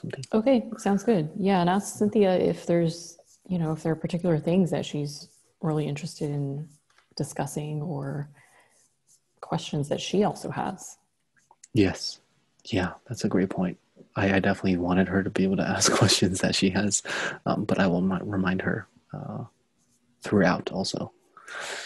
something. Okay, sounds good. Yeah, and ask Cynthia if there's, if there are particular things that she's really interested in discussing or questions that she also has. Yes. Yeah, that's a great point. I definitely wanted her to be able to ask questions that she has, but I will remind her throughout also.